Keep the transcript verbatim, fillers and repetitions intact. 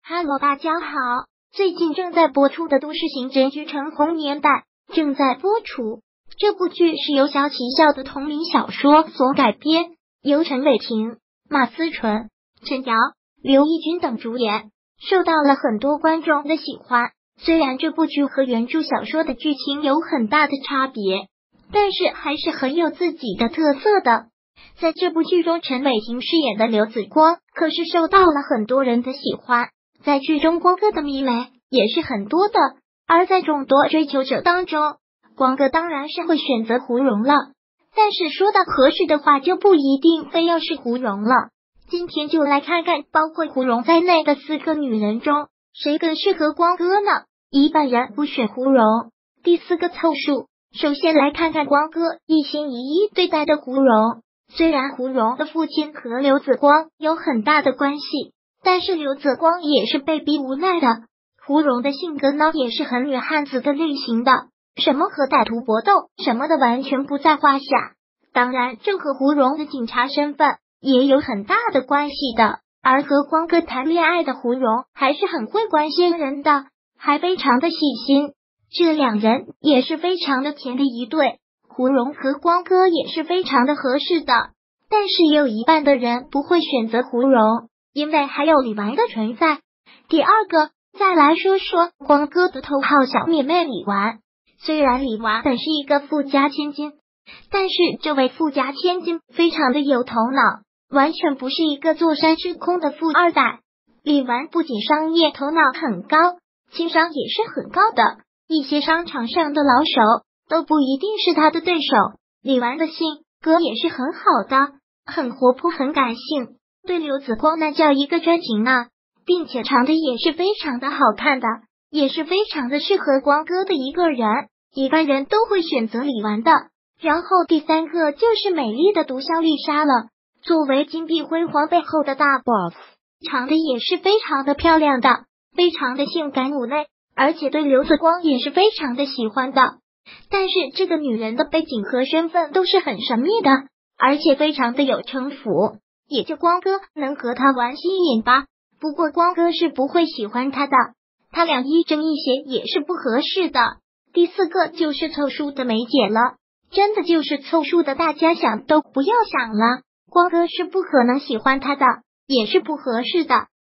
Hello， 大家好，最近正在播出的都市刑侦剧《橙红年代》正在播出。这部剧是由萧齐笑的同名小说所改编，由陈伟霆、马思纯、陈瑶、刘奕君等主演，受到了很多观众的喜欢。虽然这部剧和原著小说的剧情有很大的差别，但是还是很有自己的特色的。在这部剧中，陈伟霆饰演的刘子光可是受到了很多人的喜欢，在剧中光哥的迷妹也是很多的。而在众多追求者当中，光哥当然是会选择胡蓉了，但是说到合适的话，就不一定非要是胡蓉了。今天就来看看包括胡蓉在内的四个女人中，谁更适合光哥呢？一半人不选胡蓉。第四个凑数，首先来看看光哥一心一意对待的胡蓉。虽然胡蓉的父亲和刘子光有很大的关系，但是刘子光也是被逼无奈的。胡蓉的性格呢，也是很女汉子的类型的，什么和歹徒搏斗什么的完全不在话下。当然，这和胡蓉的警察身份也有很大的关系的。而和光哥谈恋爱的胡蓉还是很会关心人的，还非常的细心，这两人也是非常的甜的一对。胡蓉和光哥也是非常的合适的，但是也有一半的人不会选择胡蓉，因为还有李纨的存在。第二个，再来说说光哥的头号小妹妹李纨。虽然李纨本是一个富家千金，但是这位富家千金非常的有头脑，完全不是一个坐山吃空的富二代。李纨不仅商业头脑很高，情商也是很高的，一些商场上的老手都不一定是他的对手。李纨的性格也是很好的，很活泼很感性，对刘子光那叫一个专情啊，并且长得也是非常的好看的，也是非常的适合光哥的一个人，一般人都会选择李纨的。然后第三个就是美丽的毒枭丽莎了，作为金碧辉煌背后的大 boss， 长得也是非常的漂亮的，非常的性感妩媚，而且对刘子光也是非常的喜欢的。但是这个女人的背景和身份都是很神秘的，而且非常的有城府，也就光哥能和她玩心瘾吧。不过光哥是不会喜欢她的，他俩一正一邪也是不合适的。第四个就是凑数的梅姐了，真的就是凑数的，大家想都不要想了，光哥是不可能喜欢她的，也是不合适的。